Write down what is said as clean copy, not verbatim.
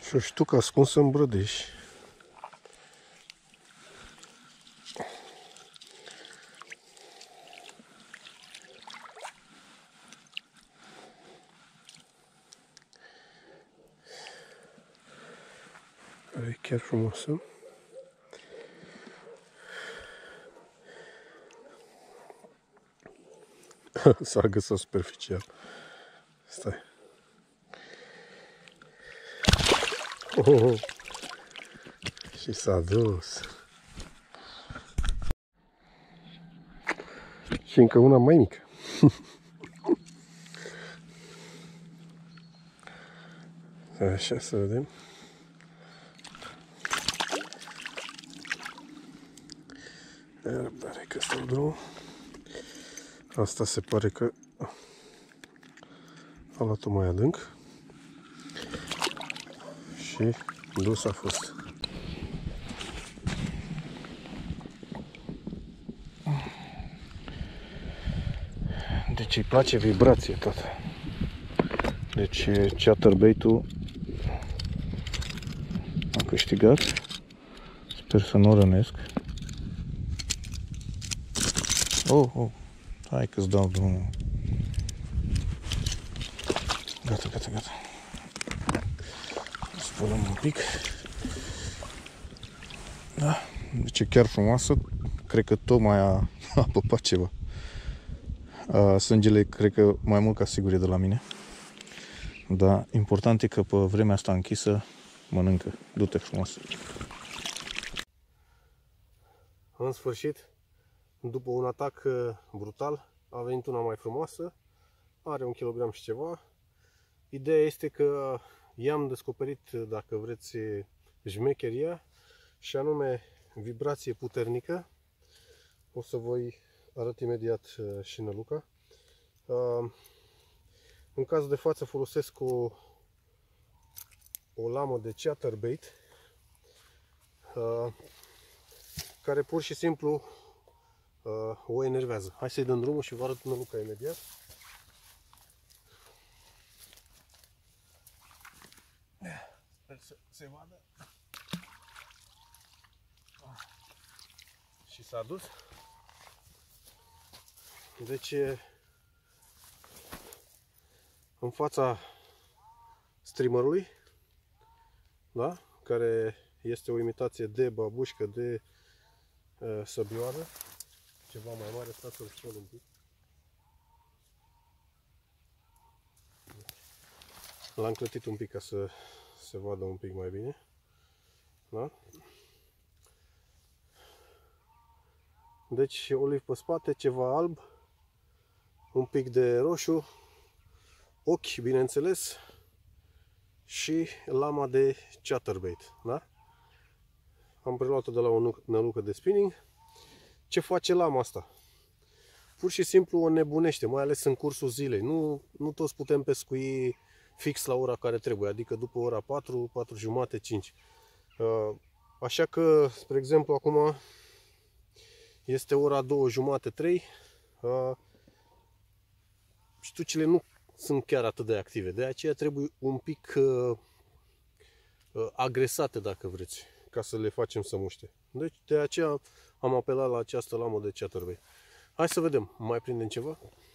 Și o ștucă ascunsă în brădeș. Care e chiar frumoasă. S-a agăsat superficial. Stai. Oh. Și s-a dus. Și încă una mai mică. Așa, să vedem. Răbdare că stau drumul. Asta se pare că a luat-o mai adânc. Și dus a fost. Deci îi place vibrație tot. Deci chatterbait-ul a câștigat. Sper să nu rănesc. Oh, hai că-ți dau drumul. Gata. Spălăm un pic. Da, deci e chiar frumoasă. Cred că tocmai a păpat ceva. Sângele cred că mai mult ca sigur e de la mine. Dar important e că pe vremea asta închisă mănâncă. Du-te frumos. În sfârșit, după un atac brutal, a venit una mai frumoasă. Are 1 kg și ceva. Ideea este că i-am descoperit, dacă vreți, șmecheria, și anume vibrație puternică. O să voi arăt imediat și năluca. În cazul de față folosesc o lamă de chatterbait care pur și simplu o enervează. Hai să-i dăm drumul și vă arăt năluca imediat. Sper să se vadă. Și s-a dus. Deci, în fața streamerului, da? Care este o imitație de babușcă, de săbioară, ceva mai mare, stați să-l spun un pic. L-am clătit un pic ca să se vadă un pic mai bine. Da? Deci oliv pe spate, ceva alb, un pic de roșu, ochi, bineînțeles, și lama de chatterbait. Da? Am preluat-o de la o nălucă de spinning. Ce face lama asta? Pur și simplu o nebunește, mai ales în cursul zilei. Nu toți putem pescui fix la ora care trebuie, adică după ora 4, 4 jumate, 5. Așa că, spre exemplu, acum este ora 2 jumate, 3. Ștucile nu sunt chiar atât de active, de aceea trebuie un pic agresate, dacă vreți, ca să le facem să muște. Deci de aceea am apelat la această lamă de chatterbait. Hai să vedem, mai prindem ceva?